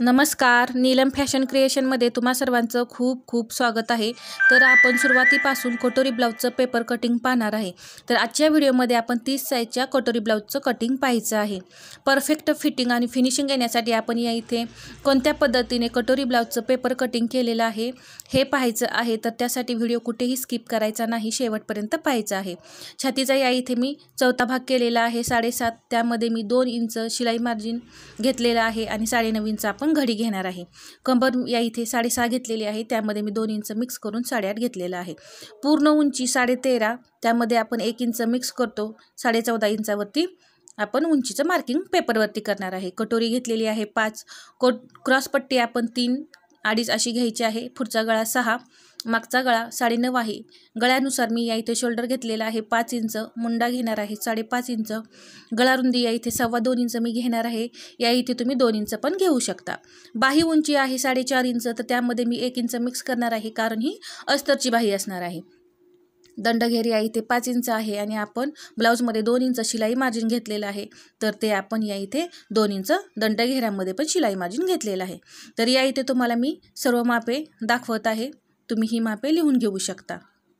नमस्कार, नीलम फॅशन क्रिएशनमध्ये तुम्हा सर्वांचं खूप खूप स्वागत आहे। तर आपण सुरुवातीपासून कटोरी ब्लाउजचं पेपर कटिंग पाहणार आहे। तर आजच्या व्हिडिओमध्ये आपण 30 साईजच्या कटोरी ब्लाउजचं कटिंग पाहायचं आहे। परफेक्ट फिटिंग आणि फिनिशिंग येण्यासाठी आपण या इथे कोणत्या पद्धतीने कटोरी ब्लाउजचं पेपर कटिंग केलेलं आहे हे पाहायचं आहे। तर त्यासाठी व्हिडिओ कुठेही स्किप करायचा नाही, शेवटपर्यंत पाहायचा आहे। छातीचा या इथे मी चौथा भाग केलेला आहे 7.5, त्यामध्ये मी 2 इंच शिलाई मार्जिन घेतलेला आहे आणि 9.5 इंच आपण घडी घेणार आहे। कंबर या इथे 6.5 घेतलेली आहे, त्यामध्ये मी 2 इंच मिक्स करून 8.5 घेतलेला आहे। पूर्ण उंची 13.5, त्यामध्ये आपण 1 इंच मिक्स करतो। 14.5 इंचावरती आपण उंचीचं मार्किंग पेपरवरती करणार आहे। कटोरी घेतलेली आहे 5, क्रॉस पट्टी आपण 3, 2.5 अशी घ्यायची आहे। पुढचा गळा 6, मागचा गळा 9.5 आहे। गळ्यानुसार मी या इथे शोल्डर घेतलेला आहे 5 इंच, मुंडा घेणार आहे 5.5 इंच, गळा रुंदी या इथे 2.25 इंच मी घेणार आहे। या इथे तुम्ही 2 इंच पण घेऊ शकता। बाही उंची आहे 4.5 इंच, तर त्यामध्ये मी 1 इंच मिक्स करणार आहे, कारण ही अस्तरची बाही असणार आहे। दंडघेर या इथे 5 इंच आहे आणि आपण ब्लाऊजमध्ये 2 इंच शिलाई मार्जिन घेतलेलं आहे, तर ते आपण या इथे 2 इंच दंडघेऱ्यामध्ये पण शिलाई मार्जिन घेतलेलं आहे। तर या इथे तुम्हाला मी सर्व मापे दाखवत आहे, तुम्ही ही मापे लिहून घेऊ शकता।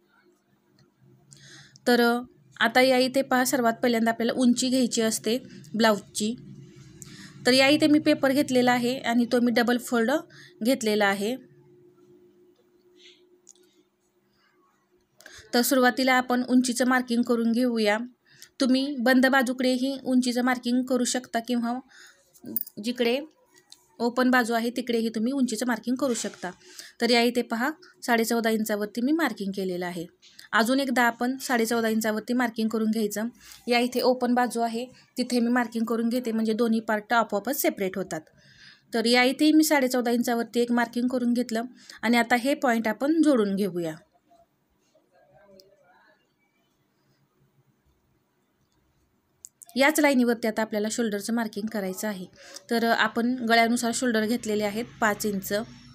तर आता या इथे पहा, सर्वात पहिल्यांदा आपल्याला उंची घ्यायची असते ब्लाऊजची। तर या इथे मी पेपर घेतलेला आहे आणि तो मी डबल फोल्ड घेतलेला आहे। तर सुरुवातीला आपण उंचीचं मार्किंग करून घेऊया। तुम्ही बंद बाजूकडेही उंचीचं मार्किंग करू शकता किंवा जिकडे ओपन बाजू आहे तिकडेही तुम्ही उंचीचं मार्किंग करू शकता। तर या इथे पहा 14.5 इंचावरती मी मार्किंग केलेलं आहे। अजून एकदा आपण 14.5 इंचावरती मार्किंग करून घ्यायचं। या इथे ओपन बाजू आहे तिथे मी मार्किंग करून घेते, म्हणजे दोन्ही पार्ट आपोआपच सेपरेट होतात। तर या इथे मी 14.5 इंचावरती एक मार्किंग करून घेतलं आणि आता हे पॉईंट आपण जोडून घेऊया। याच लाईनीवरती आता आपल्याला शोल्डरचं मार्किंग करायचं आहे। तर आपण गळ्यानुसार शोल्डर घेतलेले आहेत 5 इंच।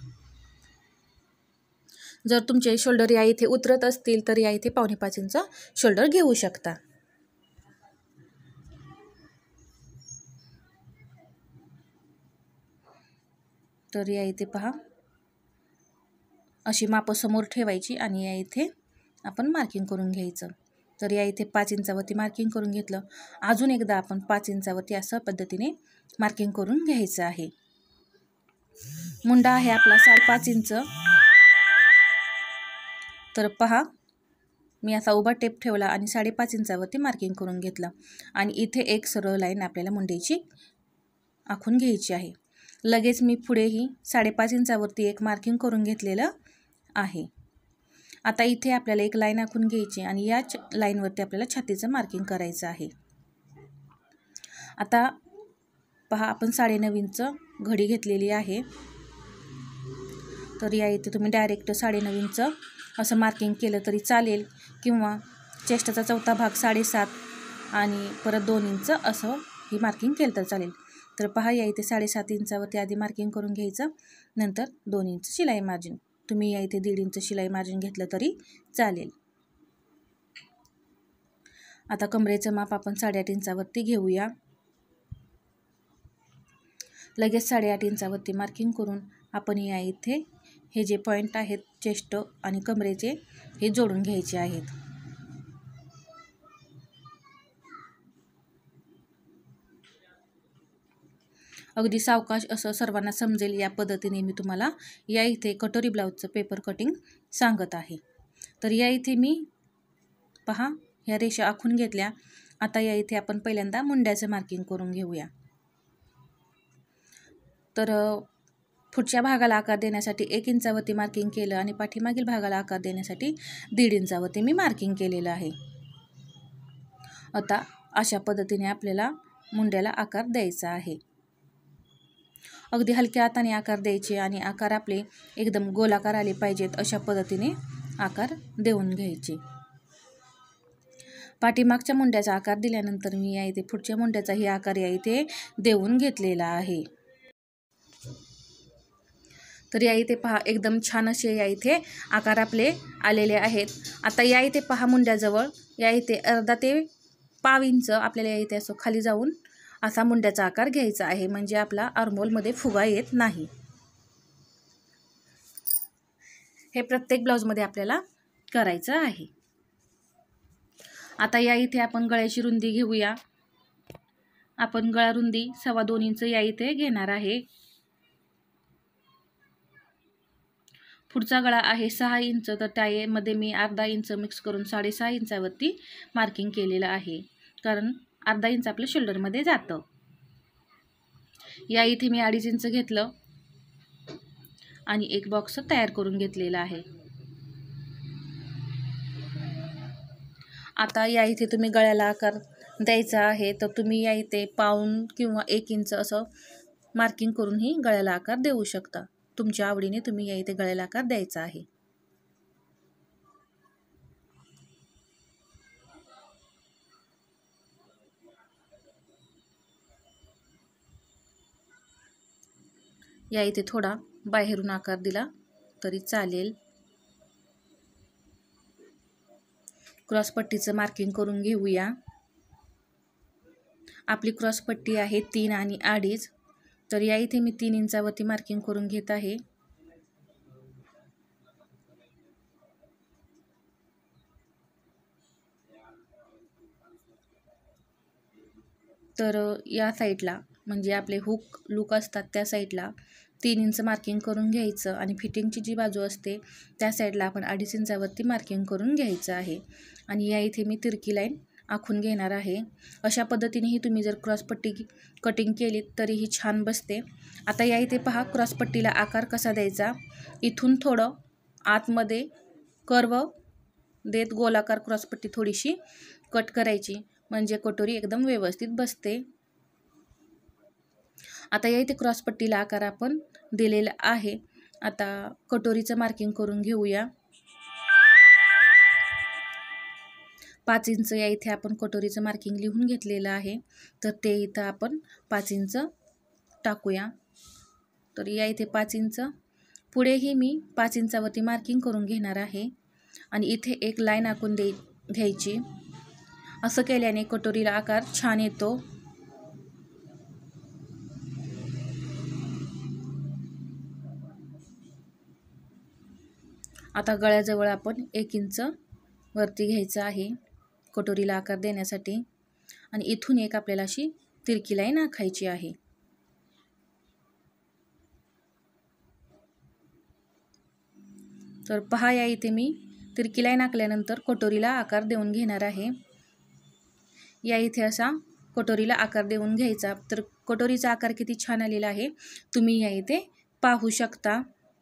जर तुमचे शोल्डर या इथे उतरत असतील तर या इथे 4.25 इंच शोल्डर घेऊ शकता। तर या इथे पहा, अशी माप समोर ठेवायची आणि या इथे आपण मार्किंग करून घ्यायचं। तर या इथे 5 इंचावरती मार्किंग करून घेतलं। अजून एकदा आपण 5 इंचावरती अशा पद्धतीने मार्किंग करून घ्यायचं आहे। मुंडा आहे आपला 5.5 इंच। तर पहा, मी असा उभा टेप ठेवला आणि 5.5 इंचावरती मार्किंग करून घेतलं आणि इथे एक सरळ लाईन आपल्याला मुंड्याची आखून घ्यायची आहे। लगेच मी पुढेही 5.5 इंचावरती एक मार्किंग करून घेतलेलं आहे। आता इथे आपल्याला एक लाईन आखून घ्यायची आणि या लाईनवरती आपल्याला छातीचं मार्किंग करायचं आहे। आता पहा, आपण 9.5 इंच घडी घेतलेली आहे। तर या इथे तुम्ही डायरेक्ट 9.5 इंच असं मार्किंग केलं तरी चालेल, किंवा चेस्टचा चौथा भाग 7.5 आणि परत 2 इंच असं ही मार्किंग केलं तर चालेल। तर पहा, या इथे 7.5 इंचावरती आधी मार्किंग करून घ्यायचं, नंतर 2 इंच शिलाई मार्जिन। तुम्ही या इथे 1.5 इंच शिलाई मार्जिन घेतलं तरी चालेल। आता कमरेचं माप आपण 8.5 इंचावरती घेऊया। लगेच 8.5 इंचावरती मार्किंग करून आपण या इथे हे जे पॉईंट आहेत चेस्ट आणि कमरेचे, हे जोडून घ्यायचे आहेत। अगदी सावकाश असं सर्वांना समजेल या पद्धतीने मी तुम्हाला या इथे कटोरी ब्लाऊजचं पेपर कटिंग सांगत आहे। तर या इथे मी पहा ह्या रेषा आखून घेतल्या। आता या इथे आपण पहिल्यांदा मुंड्याचं मार्किंग करून घेऊया। तर पुढच्या भागाला आकार देण्यासाठी 1 इंचावरती मार्किंग केलं आणि पाठीमागील भागाला आकार देण्यासाठी 1.5 इंचावरती मी मार्किंग केलेलं आहे। आता अशा पद्धतीने आपल्याला मुंड्याला आकार द्यायचा आहे। अगदी हलक्या हाताने आकार द्यायचे आणि आकार आपले एकदम गोलाकार आले पाहिजेत, अशा पद्धतीने आकार देऊन घ्यायचे। पाठीमागच्या मुंड्याचा आकार दिल्यानंतर मी या इथे पुढच्या मुंड्याचाही आकार या इथे देऊन घेतलेला आहे। तर या इथे पहा, एकदम छान असे या इथे आकार आपले आलेले आहेत। आता या इथे पहा, मुंड्याजवळ या इथे अर्धा ते पाव इंच आपल्याला या इथे असं खाली जाऊन असा मुंड्याचा आकार घ्यायचा आहे, म्हणजे आपला आर्महोलमध्ये फुगा येत नाही. हे प्रत्येक ब्लाऊजमध्ये आपल्याला करायचं आहे. आता या इथे आपण गळ्याची रुंदी घेऊया. आपण गळा रुंदी 2.25 इंच या इथे घेणार आहे. पुढचा गळा आहे 6 इंच, तर त्यामध्ये मी अर्धा इंच मिक्स करून 6.5 इंचावरती मार्किंग केलेलं आहे, कारण अर्धा इंच आपल्या शोल्डरमध्ये जातं. या इथे मी 2.5 इंच घेतलं आणि एक बॉक्स तयार करून घेतलेला आहे. आता या इथे तुम्ही गळ्याला आकार द्यायचा आहे, तर तुम्ही या इथे पाऊण किंवा 1 इंच असं मार्किंग करूनही गळ्याला आकार देऊ शकता. तुमच्या आवडीने तुम्ही या इथे गळ्याला आकार द्यायचा आहे. या इथे थोडा बाहेरून आकार दिला तरी चालेल. क्रॉसपट्टीचं मार्किंग करून घेऊया. आपली क्रॉसपट्टी आहे 3 आणि 2.5, तर या इथे मी 3 इंचावरती मार्किंग करून घेत आहे. तर या साईडला म्हणजे आपले हुक लूक असतात त्या साईडला 3 इंच मार्किंग करून घ्यायचं आणि फिटिंगची जी बाजू असते त्या साईडला आपण 2.5 इंचावरती मार्किंग करून घ्यायचं आहे. आणि या इथे मी तिरकी लाईन आखून घेणार आहे. अशा पद्धतीनेही तुम्ही जर क्रॉसपट्टी कटिंग केली तरीही छान बसते. आता या इथे पहा क्रॉसपट्टीला आकार कसा द्यायचा. इथून थोडं आतमध्ये कर्व देत गोलाकार क्रॉसपट्टी थोडीशी कट करायची, म्हणजे कटोरी एकदम व्यवस्थित बसते. आता या इथे क्रॉसपट्टीला आकार आपण दिलेला आहे. आता कटोरीचं मार्किंग करून घेऊया. 5 इंच या इथे आपण कटोरीचं मार्किंग लिहून घेतलेलं आहे, तर ते इथं आपण 5 इंच टाकूया. तर या इथे 5 इंच, पुढेही मी 5 इंचावरती मार्किंग करून घेणार आहे आणि इथे एक लाईन आखून घ्यायची. असं केल्याने कटोरीला आकार छान येतो. आता गळ्याजवळ आपण 1 इंच वरती घ्यायचं आहे कटोरीला आकार देण्यासाठी आणि इथून एक आपल्याला अशी तिरकी लाईन आखायची आहे. तर पहा या इथे मी तिरकी लाईन आखल्यानंतर कटोरीला आकार देऊन घेणार आहे. या इथे असा कटोरीला आकार देऊन घ्यायचा. तर कटोरीचा आकार किती छान आलेला आहे तुम्ही या इथे पाहू शकता.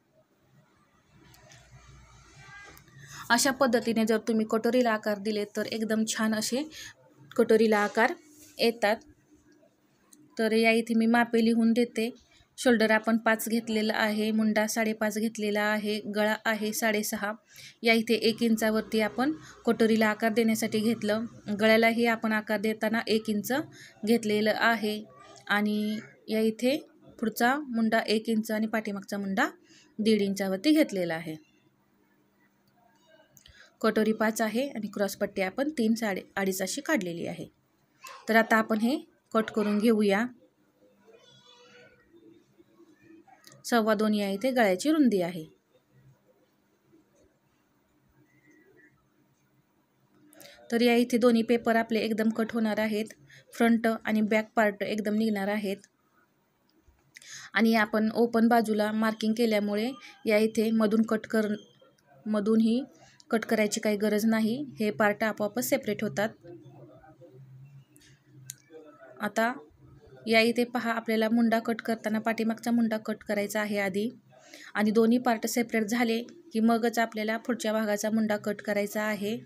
अशा पद्धतीने जर तुम्ही कटोरीला आकार दिले तर एकदम छान असे कटोरीला आकार येतात. तर या इथे मी मापे लिहून देते. शोल्डर आपण 5 घेतलेला आहे, मुंडा 5.5 घेतलेला आहे, गळा आहे 6.5. या इथे 1 इंचावरती आपण कटोरीला आकार देण्यासाठी घेतलं. गळ्यालाही आपण आकार देताना 1 इंच घेतलेलं आहे आणि या इथे पुढचा मुंडा 1 इंच आणि पाठीमागचा मुंडा 1.5 इंचावरती घेतलेला आहे. कटोरी 5 आहे आणि क्रॉसपट्टी आपण 3 2.5 अशी काढलेली आहे. तर आता आपण हे कट करून घेऊया. 2.25 या इथे गळ्याची रुंदी आहे. तर या इथे दोन्ही पेपर आपले एकदम कट होणार आहेत. फ्रंट आणि बॅक पार्ट एकदम निघणार आहेत. आणि आपण ओपन बाजूला मार्किंग केल्यामुळे या इथे मधूनही कट करायची काही गरज नाही. हे पार्ट आपोआपच सेपरेट होतात. आता या इथे पहा आपल्याला मुंडा कट करताना पाठीमागचा मुंडा कट करायचा आहे आधी आणि दोन्ही पार्ट सेपरेट झाले की मगच आपल्याला पुढच्या भागाचा मुंडा कट करायचा आहे.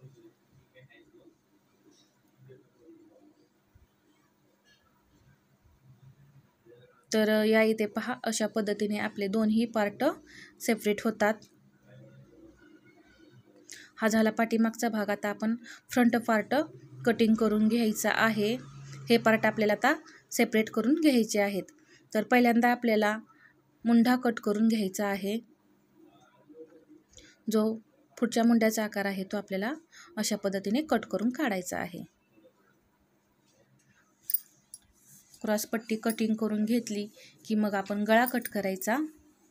तर या इथे पहा अशा पद्धतीने आपले दोन्ही पार्ट सेपरेट होतात. हा झाला पाठीमागचा भाग. आता आपण फ्रंट पार्ट कटिंग करून घ्यायचा आहे. हे पार्ट आपल्याला आता सेपरेट करून घ्यायचे आहेत. तर पहिल्यांदा आपल्याला मुंडा कट करून घ्यायचा आहे. जो पुढच्या मुंड्याचा आकार आहे तो आपल्याला अशा पद्धतीने कट करून काढायचा आहे. क्रॉसपट्टी कटिंग करून घेतली की मग आपण गळा कट करायचा।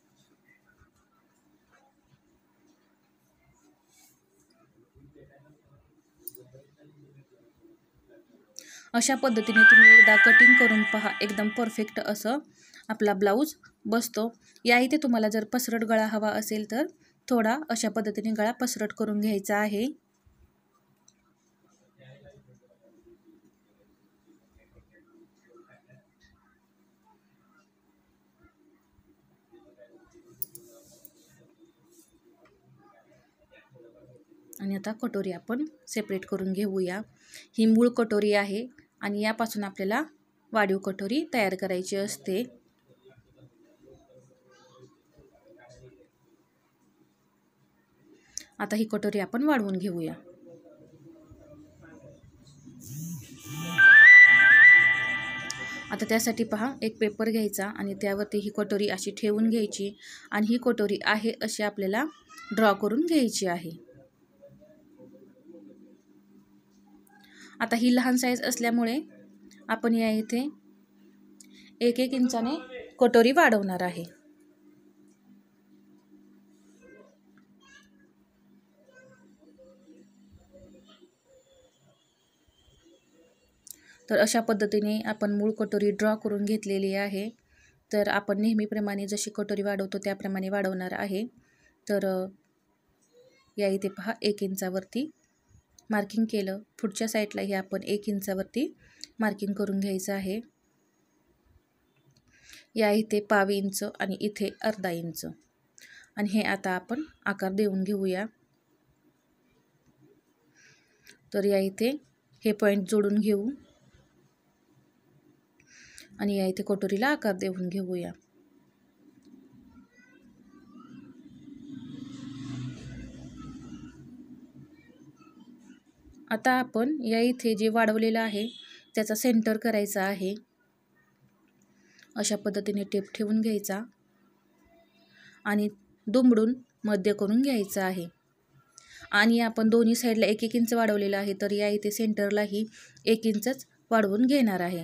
अशा पद्धतीने तुम्ही एकदा कटिंग करून पहा, एकदम परफेक्ट असं आपला ब्लाऊज बसतो। या इथे तुम्हाला जर पसरट गळा हवा असेल तर थोडा अशा पद्धतीने गळा पसरट करून घ्यायचा आहे। आणि आता कटोरी आपण सेपरेट करून घेऊया। ही मूळ कटोरी आहे आणि यापासून आपल्याला वाढीव कटोरी तयार करायची असते। आता ही कटोरी आपण वाढवून घेऊया। आता त्यासाठी पहा, एक पेपर घ्यायचा आणि त्यावरती ही कटोरी अशी ठेवून घ्यायची आणि ही कटोरी आहे अशी आपल्याला ड्रॉ करून घ्यायची आहे। आता ही लहान साईज असल्यामुळे आपण या इथे 1-1 इंचाने कटोरी वाढवणार आहे। तर अशा पद्धतीने आपण मूळ कटोरी ड्रॉ करून घेतलेली आहे। तर आपण नेहमीप्रमाणे जशी कटोरी वाढवतो त्याप्रमाणे वाढवणार आहे। तर या इथे पहा, 1 इंचावरती मार्किंग केलं। पुढच्या साईडलाही आपण 1 इंचावरती मार्किंग करून घ्यायचं आहे। या इथे 1/2 इंच आणि इथे अर्धा इंच आणि हे आता आपण आकार देऊन घेऊया। तर या इथे हे पॉइंट जोडून घेऊ आणि या इथे कटोरीला आकार देऊन घेऊया। आता आपण या इथे जे वाढवलेलं आहे त्याचा सेंटर करायचा आहे। अशा पद्धतीने टेप ठेवून घ्यायचा आणि दुमडून मध्य करून घ्यायचा आहे। आणि आपण दोन्ही साईडला 1-1 इंच वाढवलेलं आहे, तर या इथे सेंटरलाही 1 इंचच वाढवून घेणार आहे।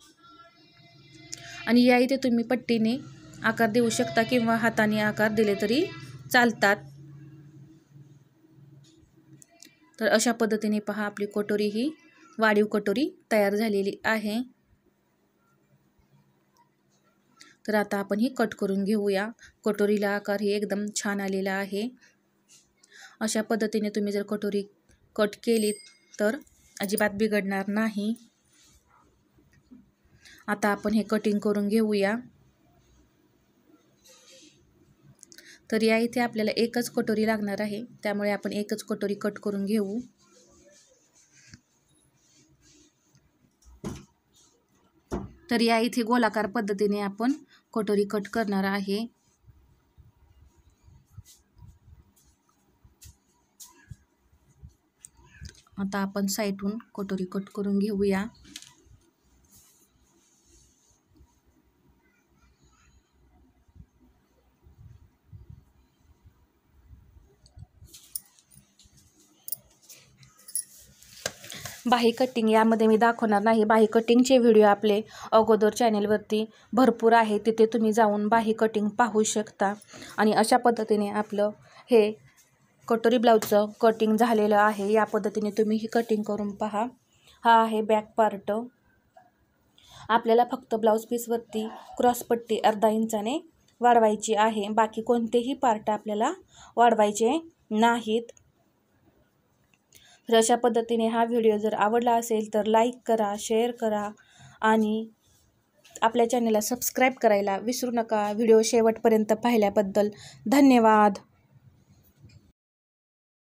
आणि या इथे तुम्ही पट्टीने आकार देऊ शकता किंवा हाताने आकार दिले तरी चालतात। तर अशा पद्धतीने पहा, आपली कटोरी ही वाढीव कटोरी तयार झालेली आहे। तर आता आपण ही कट करून घेऊया। कटोरीला आकार ही एकदम छान आलेला आहे। अशा पद्धतीने तुम्ही जर कटोरी कट केली तर अजिबात बिघडणार नाही। आता आपण हे कटिंग करून घेऊया। तर या इथे आपल्याला एकच कटोरी लागणार आहे, त्यामुळे आपण एकच कटोरी कट करून घेऊ। तर या इथे गोलाकार पद्धतीने आपण कटोरी कट करणार आहे। आता आपण साईडून कटोरी कट करून घेऊया। बाही कटिंग यामध्ये मी दाखवणार नाही। बाही कटिंगचे व्हिडिओ आपले अगोदर चॅनेलवरती भरपूर आहे, तिथे तुम्ही जाऊन बाही कटिंग पाहू शकता। आणि अशा पद्धतीने आपलं हे कटोरी ब्लाऊजचं कटिंग झालेलं आहे। या पद्धतीने तुम्ही ही कटिंग करून पहा। हा आहे बॅक पार्ट। आपल्याला फक्त ब्लाऊज पीसवरती क्रॉसपट्टी अर्धा इंचाने वाढवायची आहे, बाकी कोणतेही पार्ट आपल्याला वाढवायचे नाहीत। तर अशा पद्धतीने हा व्हिडिओ जर आवडला असेल तर लाईक करा, शेअर करा आणि आपल्या चॅनलला सबस्क्राईब करायला विसरू नका। व्हिडिओ शेवटपर्यंत पाहिल्याबद्दल धन्यवाद।